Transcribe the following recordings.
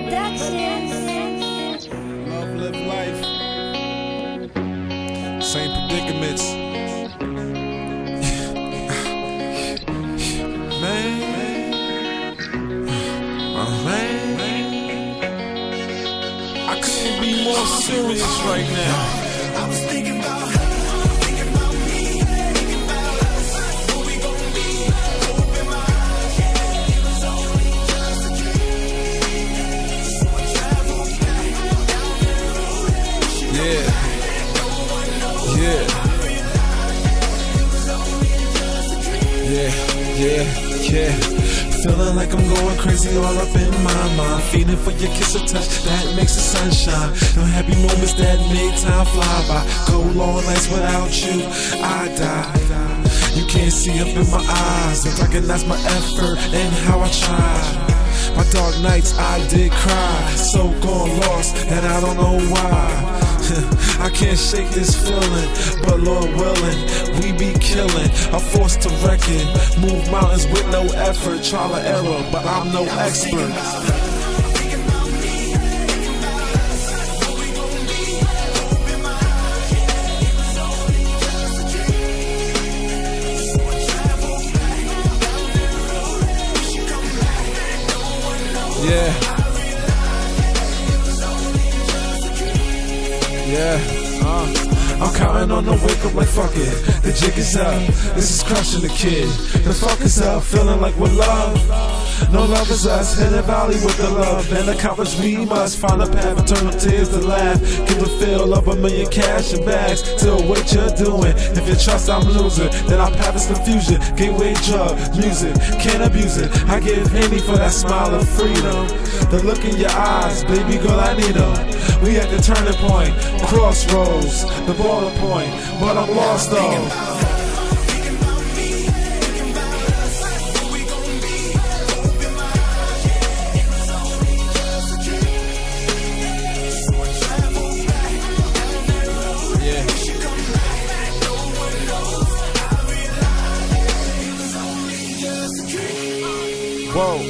Productions. Love, live life. Same predicaments. Man. I couldn't be more serious right now. I was thinking about her, thinking about me, thinking about us, who we gon' be. Open my eyes, yeah, it was only just a dream. So I traveled back down the road. Yeah. No one knows. Yeah. I realized it was only just a dream. Yeah. Feeling like I'm going crazy all up in my mind. Feeling for your kiss or touch that makes the sun shine. No happy moments that make time fly by. Go long nights without you, I die. You can't see up in my eyes and recognize my effort and how I tried. My dark nights I did cry, so gone lost and I don't know why. I can't shake this feeling, but Lord willing, we be killing. I'm forced to reckon, move mountains with no effort, trial and error, but I'm no expert. Thinking about me, thinking about us, who we gon' be. Open my eyes, yeah, it was only just a dream. So I traveled back down the road. We should come back, no one knows. Yeah. I realized it was only just a dream. Yeah, I'm counting on the wake up like fuck it. The jig is up, this is crushing the kid. The fuck is up, feeling like we're love. No love is us, hit a valley with the love. And accomplish we must find a path, eternal tears to laugh. Give a feel of $1 million cash in bags to what you're doing. If you trust I'm losing, then our path is confusion. Gateway drug, music, can't abuse it. I give any for that smile of freedom. The look in your eyes, baby girl, I need them. We at the turning point, crossroads, the border point, but I'm lost though. Thinking about me, thinking about us, who we gon' be. Open my eyes, yeah, it was only just a dream. So I traveled back down that road. Yeah. We should come back, no one knows. I realized it was only just a dream. Whoa.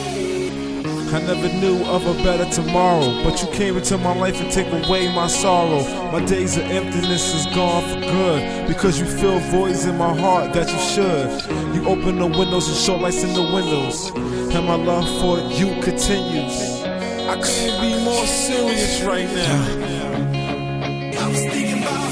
I never knew of a better tomorrow, but you came into my life and take away my sorrow. My days of emptiness is gone for good, because you fill voids in my heart that you should. You open the windows and show lights in the windows, and my love for you continues. I couldn't be more serious right now. I was thinking about